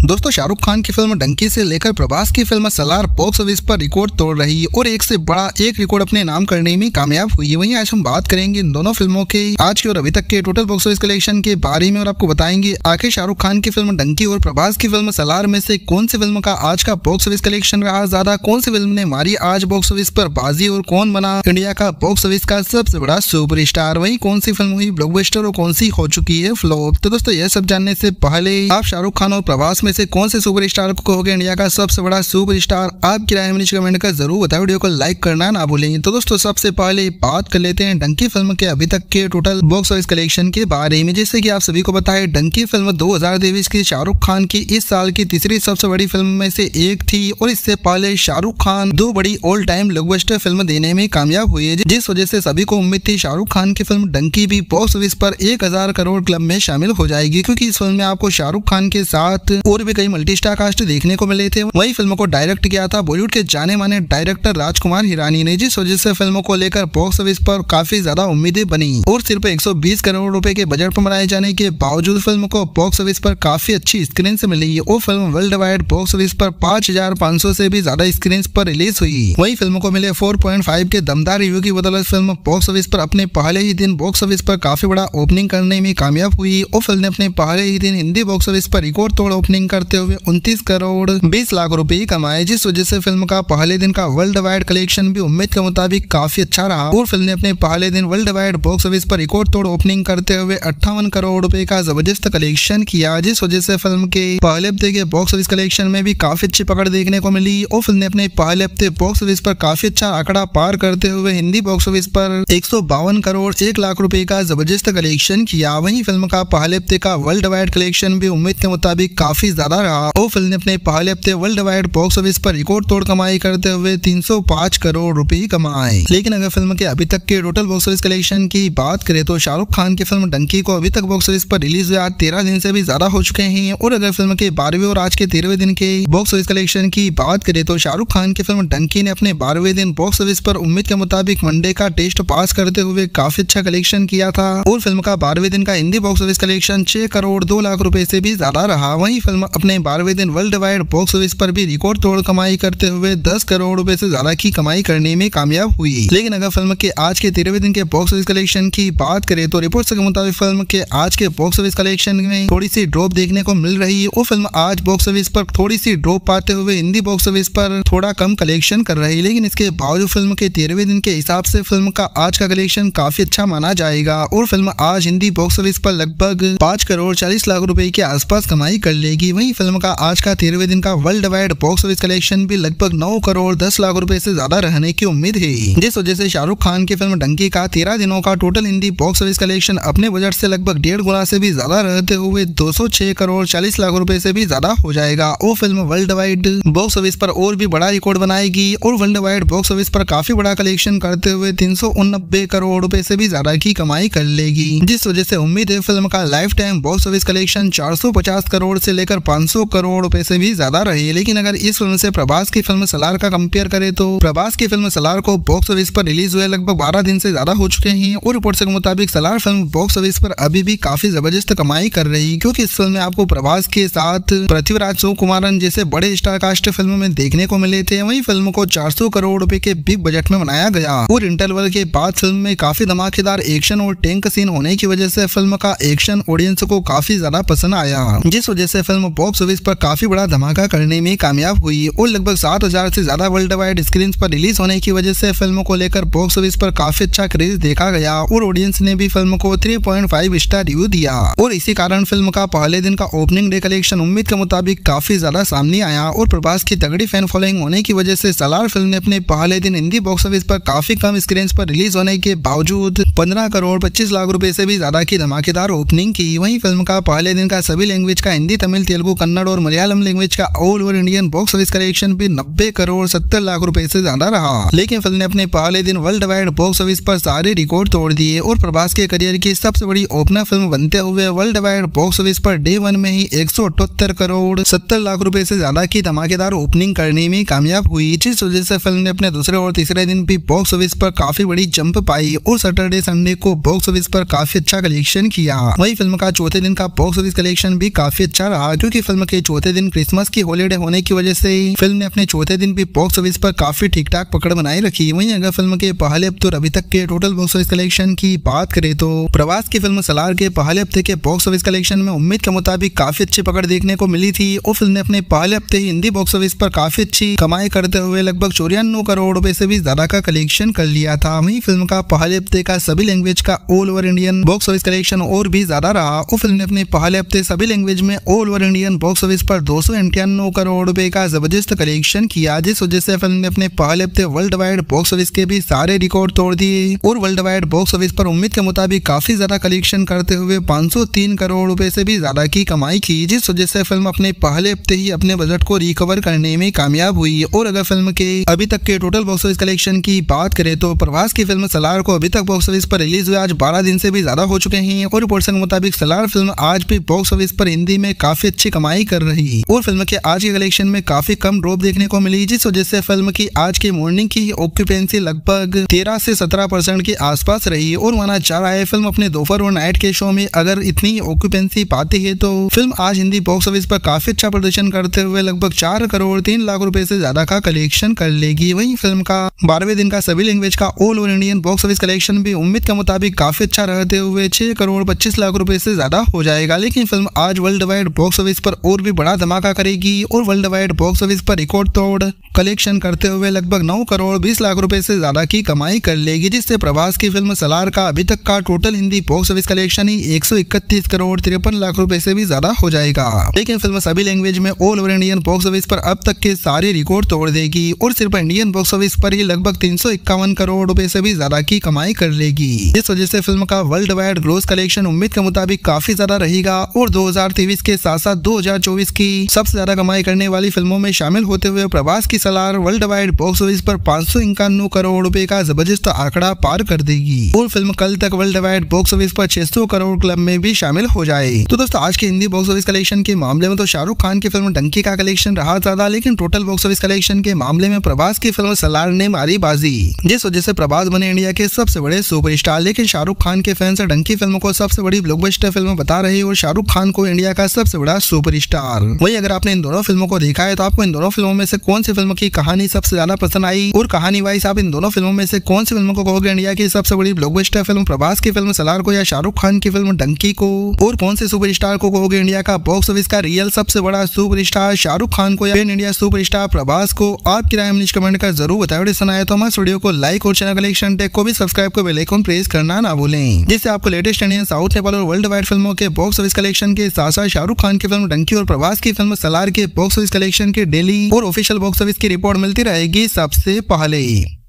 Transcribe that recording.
दोस्तों शाहरुख खान की फिल्म डंकी से लेकर प्रभास की फिल्म सलार बॉक्स ऑफिस पर रिकॉर्ड तोड़ रही है और एक से बड़ा एक रिकॉर्ड अपने नाम करने में कामयाब हुई है। वहीं आज हम बात करेंगे इन दोनों फिल्मों के आज के और अभी तक के टोटल बॉक्स ऑफिस कलेक्शन के बारे में और आपको बताएंगे आखिर शाहरुख खान की फिल्म डंकी और प्रभास की फिल्म सलार में से कौन सी फिल्म का आज का बॉक्स ऑफिस कलेक्शन रहा ज्यादा, कौन सी फिल्म ने मारी आज बॉक्स ऑफिस पर बाजी और कौन बना इंडिया का बॉक्स ऑफिस का सबसे बड़ा सुपर स्टार। वहीं कौन सी फिल्म हुई ब्लॉकबस्टर और कौन सी हो चुकी है फ्लॉप। तो दोस्तों यह सब जानने से पहले आप शाहरुख खान और प्रभास में से कौन से सुपर स्टार को कहोगे इंडिया का सबसे बड़ा सुपर स्टार, आपकी राय नीचे कमेंट कर जरूर बताओ। वीडियो को लाइक करना ना भूलें। तो दोस्तों सबसे पहले बात कर लेते हैं डंकी फिल्म के अभी तक के टोटल बॉक्स ऑफिस कलेक्शन के बारे में। जैसे कि आप सभी को पता है डंकी फिल्म 2023 की शाहरुख खान की इस साल की तीसरी सबसे बड़ी फिल्म में से एक थी और इससे पहले शाहरुख खान दो बड़ी ऑल टाइम ब्लॉकबस्टर फिल्म देने में कामयाब हुई है, जिस वजह से सभी को उम्मीद थी शाहरुख खान की फिल्म डंकी भी बॉक्स ऑफिस पर 1000 करोड़ क्लब में शामिल हो जाएगी, क्योंकि इस फिल्म में आपको शाहरुख खान के साथ और भी कई मल्टी स्टार कास्ट देखने को मिले थे। वही फिल्म को डायरेक्ट किया था बॉलीवुड के जाने माने डायरेक्टर राजकुमार हिरानी ने, जिस वजह से फिल्म को लेकर बॉक्स ऑफिस पर काफी ज्यादा उम्मीदें बनी और सिर्फ 120 करोड़ रुपए के बजट पर बनाए जाने के बावजूद फिल्म को बॉक्स ऑफिस पर काफी अच्छी स्क्रीन से मिली और film worldwide box office पर 5500 से भी ज्यादा स्क्रीन पर रिलीज हुई। वही फिल्म को मिले 4.5 के दमदार रिव्यू की बदौलत फिल्म बॉक्स ऑफिस पर अपने पहले ही दिन बॉक्स ऑफिस पर काफी बड़ा ओपनिंग करने में कामयाब हुई और फिल्म ने अपने पहले ही दिन हिंदी बॉक्स ऑफिस पर रिकॉर्ड तोड़ ओपनिंग करते हुए 29 करोड़ 20 लाख रुपए कमाए, जिस वजह से फिल्म का पहले दिन का वर्ल्ड वाइड कलेक्शन भी उम्मीद के मुताबिक काफी अच्छा रहा और फिल्म ने अपने पहले दिन वर्ल्ड वाइड बॉक्स ऑफिस पर रिकॉर्ड तोड़ ओपनिंग करते हुए 58 करोड़ रुपए का जबरदस्त कलेक्शन किया, जिस वजह से फिल्म के पहले हफ्ते के बॉक्स ऑफिस कलेक्शन में भी काफी अच्छी पकड़ देखने को मिली और फिल्म ने अपने पहले हफ्ते बॉक्स ऑफिस पर काफी अच्छा आंकड़ा पार करते हुए हिंदी बॉक्स ऑफिस पर 152 करोड़ 1 लाख रुपए का जबरदस्त कलेक्शन किया। वहीं फिल्म का पहले हफ्ते का वर्ल्ड वाइड कलेक्शन भी उम्मीद के मुताबिक काफी ज्यादा रहा और फिल्म ने अपने पहले हफ्ते वर्ल्ड वाइड बॉक्स ऑफिस पर रिकॉर्ड तोड़ कमाई करते हुए 305 करोड़ रुपए कमाए। लेकिन अगर फिल्म के अभी तक के टोटल बॉक्स ऑफिस कलेक्शन की बात करें तो शाहरुख खान की फिल्म डंकी को अभी तक बॉक्स ऑफिस पर रिलीज हुए 13 दिन से भी ज्यादा हो चुके हैं और अगर फिल्म के 12वें और आज के 13वें दिन के बॉक्स ऑफिस कलेक्शन की बात करें तो शाहरुख खान की फिल्म डंकी ने अपने 12वें दिन बॉक्स ऑफिस पर उम्मीद के मुताबिक वनडे का टेस्ट पास करते हुए काफी अच्छा कलेक्शन किया था और फिल्म का 12वें दिन का Hindi box office collection 6 crore 2 lakh रुपए से भी ज्यादा रहा। वहीं फिल्म अपने 12वें दिन वर्ल्ड वाइड बॉक्स ऑफिस पर भी रिकॉर्ड तोड़ कमाई करते हुए 10 करोड़ रुपए से ज्यादा की कमाई करने में कामयाब हुई। लेकिन अगर फिल्म के आज के 13वें दिन के बॉक्स ऑफिस कलेक्शन की बात करें तो रिपोर्ट्स के मुताबिक फिल्म के आज के बॉक्स ऑफिस कलेक्शन में थोड़ी सी ड्रॉप देखने को मिल रही है और फिल्म आज बॉक्स ऑफिस पर थोड़ी सी ड्रॉप पाते हुए हिंदी बॉक्स ऑफिस पर थोड़ा कम कलेक्शन कर रही है। लेकिन इसके बावजूद फिल्म के 13वें दिन के हिसाब से फिल्म का आज का कलेक्शन काफी अच्छा माना जाएगा और फिल्म आज हिंदी बॉक्स ऑफिस पर लगभग 5 करोड़ 40 लाख रुपए के आसपास कमाई कर लेगी। वहीं फिल्म का आज का 13वें दिन का worldwide box office collection भी लगभग 9 करोड़ 10 लाख रुपए से ज्यादा रहने की उम्मीद है, जिस वजह से शाहरुख खान की फिल्म डंकी का 13 दिनों का total Hindi box office collection अपने बजट से लगभग 1.5 गुना से भी ज्यादा रहते हुए 206 करोड़ 40 लाख रुपए से भी ज्यादा हो जाएगा और film worldwide box office पर और भी बड़ा रिकॉर्ड बनाएगी और वर्ल्ड वाइड बॉक्स ऑफिस पर काफी बड़ा कलेक्शन करते हुए 389 करोड़ रुपए से भी ज्यादा की कमाई कर लेगी, जिस वजह से उम्मीद है फिल्म का lifetime box office collection 450 crore से लेकर 500 करोड़ रुपए से भी ज्यादा रही। लेकिन अगर इस फिल्म से प्रभास की फिल्म सलार का कंपेयर करें तो प्रभास की फिल्म सलार को बॉक्स ऑफिस पर रिलीज हुए लगभग 12 दिन से ज्यादा हो चुके हैं और रिपोर्ट के मुताबिक सलार फिल्म बॉक्स ऑफिस पर अभी भी काफी जबरदस्त कमाई कर रही है, क्योंकि इस फिल्म में आपको प्रभास के साथ पृथ्वीराज सुकुमारन जैसे बड़े स्टार कास्ट फिल्म में देखने को मिले थे। वहीं फिल्म को 400 करोड़ रुपए के बिग बजट में बनाया गया और इंटरवल के बाद फिल्म में काफी धमाकेदार एक्शन और टैंक सीन होने की वजह से फिल्म का एक्शन ऑडियंस को काफी ज्यादा पसंद आया, जिस वजह से फिल्म बॉक्स ऑफिस पर काफी बड़ा धमाका करने में कामयाब हुई और लगभग 7000 से ज्यादा वर्ल्ड वाइड स्क्रीन पर रिलीज होने की वजह से फिल्म को लेकर बॉक्स ऑफिस पर काफी अच्छा क्रेज देखा गया और ऑडियंस ने भी फिल्म को 3.5 स्टार रिव्यू दिया और इसी कारण फिल्म का पहले दिन का ओपनिंग डे कलेक्शन उम्मीद के मुताबिक काफी ज्यादा सामने आया और प्रभास की तगड़ी फैन फॉलोइंग होने की वजह से सलार फिल्म ने अपने पहले दिन हिंदी बॉक्स ऑफिस पर काफी कम स्क्रीन पर रिलीज होने के बावजूद 15 करोड़ 25 लाख रुपए से भी ज्यादा की धमाकेदार ओपनिंग की। वहीं फिल्म का पहले दिन का सभी लैंग्वेज का हिंदी, तमिल, तेलुगु, कन्नड़ और मलयालम लैंग्वेज का all over Indian box office collection भी 90 करोड़ 70 लाख रुपए से ज्यादा रहा। लेकिन फिल्म ने अपने पहले दिन वर्ल्ड वाइड बॉक्स ऑफिस पर सारे रिकॉर्ड तोड़ दिए और प्रभास के करियर की सबसे बड़ी ओपनर फिल्म बनते हुए वर्ल्ड वाइड बॉक्स ऑफिस पर डे 1 में ही 178 करोड़ 70 लाख रुपए से ज्यादा की धमाकेदार ओपनिंग करने में कामयाब हुई, जिस वजह से फिल्म ने अपने दूसरे और तीसरे दिन भी बॉक्स ऑफिस पर काफी बड़ी जंप पाई और सैटरडे संडे को बॉक्स ऑफिस पर काफी अच्छा कलेक्शन किया। वही फिल्म का चौथे दिन का बॉक्स ऑफिस कलेक्शन भी काफी अच्छा रहा, क्योंकि क्योंकि फिल्म के चौथे दिन क्रिसमस की हॉलीडे होने की वजह से फिल्म ने अपने चौथे दिन भी बॉक्स ऑफिस पर काफी ठीक ठाक पकड़ बनाए रखी। वहीं अगर फिल्म के पहले हफ्ते और अभी तक के टोटल बॉक्स ऑफिस कलेक्शन की बात करें तो प्रभास की फिल्म सलार के पहले हफ्ते के बॉक्स ऑफिस कलेक्शन में उम्मीद के मुताबिक काफी अच्छी पकड़ देखने को मिली थी और फिल्म ने अपने पहले हफ्ते ही हिंदी बॉक्स ऑफिस पर काफी अच्छी कमाई करते हुए लगभग 94 करोड़ रुपए से भी ज्यादा का कलेक्शन कर लिया था। वहीं फिल्म का पहले हफ्ते का सभी लैंग्वेज का all over Indian box office collection और भी ज्यादा रहा और फिल्म ने अपने पहले हफ्ते सभी लैंग्वेज में all over Indian box office पर 298 करोड़ रुपए का जबरदस्त कलेक्शन किया, जिस वजह से फिल्म ने अपने पहले हफ्ते वर्ल्ड वाइड बॉक्स ऑफिस के भी सारे रिकॉर्ड तोड़ दिए और वर्ल्ड वाइड बॉक्स ऑफिस पर उम्मीद के मुताबिक काफी ज्यादा कलेक्शन करते हुए 503 करोड़ रुपए से भी ज्यादा की कमाई की, जिस वजह से फिल्म अपने पहले हफ्ते ही अपने बजट को रिकवर करने में कामयाब हुई। और अगर फिल्म के अभी तक के टोटल बॉक्स ऑफिस कलेक्शन की बात करें तो प्रभास की फिल्म सलार को अभी तक बॉक्स ऑफिस पर रिलीज हुए आज 12 दिन से भी ज्यादा हो चुके हैं और रिपोर्ट्स के मुताबिक सलार फिल्म आज भी बॉक्स ऑफिस पर हिंदी में काफी अच्छी कमाई कर रही और फिल्म के आज के कलेक्शन में काफी कम ड्रॉप देखने को मिली, जिस वजह से फिल्म की आज की मॉर्निंग की ऑक्यूपेंसी लगभग 13 से 17% के आसपास रही और माना जा रहा है फिल्म अपने दोपहर और नाइट के शो में अगर इतनी ऑक्यूपेंसी पाती है तो फिल्म आज हिंदी बॉक्स ऑफिस पर काफी अच्छा प्रदर्शन करते हुए लगभग 4 करोड़ 3 लाख रुपए से ज्यादा का कलेक्शन कर लेगी। वहीं फिल्म का 12वें दिन का सभी लैंग्वेज का all over Indian box office collection भी उम्मीद के मुताबिक काफी अच्छा रहते हुए 6 करोड़ 25 लाख रुपए से ज्यादा हो जाएगा। लेकिन फिल्म आज वर्ल्ड वाइड बॉक्स ऑफिस पर और भी बड़ा धमाका करेगी और वर्ल्ड वाइड बॉक्स ऑफिस पर रिकॉर्ड तोड़ कलेक्शन करते हुए लगभग 9 करोड़ 20 लाख रुपए से ज्यादा की कमाई कर लेगी, जिससे प्रभास की फिल्म सलार का अभी तक का total Hindi box office collection ही 131 करोड़ 53 लाख रुपए से भी ज्यादा हो जाएगा। लेकिन फिल्म सभी लैंग्वेज में all over Indian box office पर अब तक के सारे रिकॉर्ड तोड़ देगी और सिर्फ इंडियन बॉक्स ऑफिस पर ही लगभग 351 करोड़ रुपए से भी ज्यादा की कमाई कर लेगी। इस वजह से फिल्म का वर्ल्ड वाइड ग्रोस कलेक्शन उम्मीद के मुताबिक काफी ज्यादा रहेगा और 2023 के साथ साथ 2024 की सबसे ज्यादा कमाई करने वाली फिल्मों में शामिल होते हुए प्रभास की Salaar worldwide box office पर 551 करोड़ रुपए का जबरदस्त आंकड़ा पार कर देगी और फिल्म कल तक वर्ल्ड वाइड बॉक्स ऑफिस पर 600 करोड़ क्लब में भी शामिल हो जाए। तो दोस्तों आज के हिंदी बॉक्स ऑफिस कलेक्शन के मामले में तो शाहरुख खान की फिल्म डंकी का कलेक्शन रहा ज्यादा, लेकिन टोटल बॉक्स ऑफिस कलेक्शन के मामले में प्रभास की फिल्म सलार ने मारी बाजी, जिस वजह से प्रभास बने इंडिया के सबसे बड़े सुपरस्टार। लेकिन शाहरुख खान के फैंस डंकी फिल्म को सबसे बड़ी ब्लॉकबस्टर फिल्म बता रहे और शाहरुख खान को इंडिया का सबसे बड़ा सुपरस्टार। वही अगर आपने इन दोनों फिल्मों को देखा है तो आपको इन दोनों फिल्मों में से कौन सी फिल्म की कहानी सबसे ज्यादा पसंद आई और कहानी वाइज आप इन दोनों फिल्मों में से कौन सी फिल्म को कहोगे इंडिया की सबसे बड़ी ब्लॉकबस्टर फिल्म, प्रभास की फिल्म सलार को या शाहरुख खान की फिल्म डंकी को, और कौन से सुपरस्टार को कहोगे इंडिया का बॉक्स ऑफिस का रियल सबसे बड़ा सुपरस्टार शाहरुख खान को या इंडिया सुपरस्टार प्रभास को? आपकी राय नीचे कमेंट कर जरूर बताएं। वीडियो पसंद आया तो हमारे वीडियो को लाइक और चैनल कलेक्शन टेक को भी सब्सक्राइब कर बेल आइकन प्रेस करना ना भूलें, जिससे आपको लेटेस्ट इंडियन, साउथ, नेपाल और वर्ल्ड वाइड फिल्मों के बॉक्स ऑफिस कलेक्शन के साथ साथ शाहरुख खान की फिल्म डंकी और प्रभास की फिल्म सलार के बॉक्स ऑफिस कलेक्शन के डेली और ऑफिशियल बॉक्स ऑफिस की रिपोर्ट मिलती रहेगी सबसे पहले।